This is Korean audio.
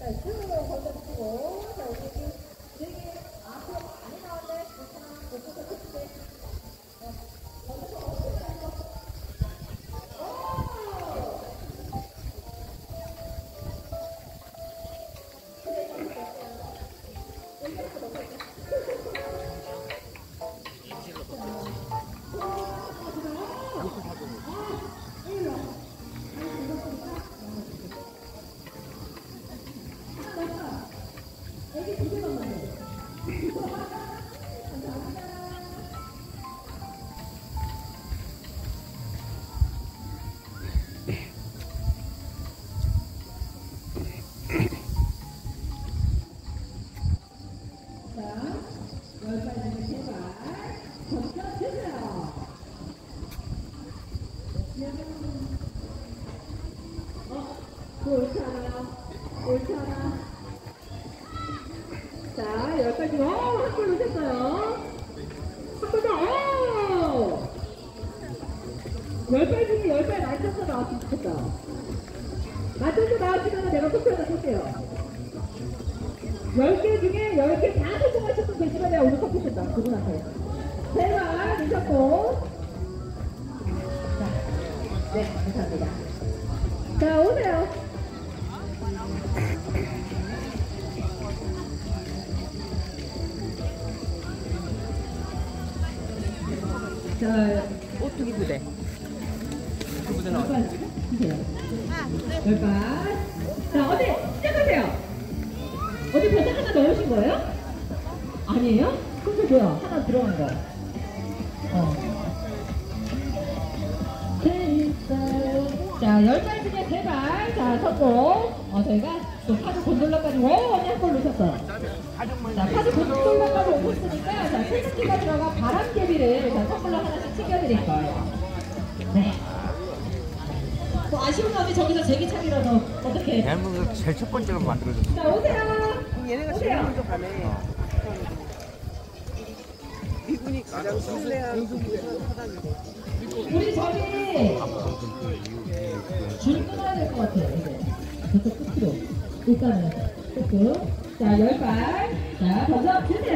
옳지 않아. 자, 10가지. 한골 넣으셨어요. 한 번 더. 10발 중에 10발 맞춰서 나왔으면 좋겠다. 맞춰서 나왔으면 내가 투표해서 볼게요. 10개 중에 10개 다 성공하셨으면 되지만 내가 오늘 커피 준다. 그분한테. 제발 넣으셨고. 자, 네, 감사합니다. 자, 오세요. 자, 오뚜기 부대. 그 부대 나왔어. 10발. 자, 어디 시작하세요. 어디 벌써 하나 넣으신 거예요? 아니에요? 그게 뭐야? 하나 들어간 거. 자, 10발 중에 3발. 자, 성공. 저희가 또 파주 곤돌라까지, 언니 한 골 넣으셨어. 자, 파주 곤돌라까지 오고 있으니까, 자, 세탁기가 들어가 바람개비를, 자, 선물로 하나씩 챙겨드릴 거예요. 네. 뭐 아쉬운 점이 저기서 제기차기라서, 어떻게. 대한민국 제일 첫 번째로 만들어졌어. 자, 오세요. 얘네가 제일 먼저 가네. 미군이 가장 신뢰한 사단이고. 우리 저기 줄 끊어야 될 것 같아요. 이제 저쪽 끝으로 일단은 끝. 자, 10발. 자, 던져 주세요.